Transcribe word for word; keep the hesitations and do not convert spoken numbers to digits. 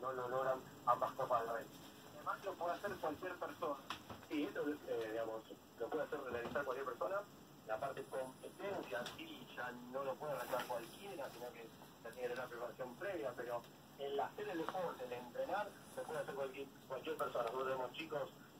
no lo logran ambas cosas a la vez. Además lo puede hacer cualquier persona. Sí, esto eh, digamos, lo puede hacer realizar cualquier persona. La parte competencia sí ya no lo puede realizar cualquiera, sino que ya tiene una preparación previa, pero el hacer el deporte, el entrenar, lo puede hacer cualquier, cualquier persona. Nosotros tenemos chicos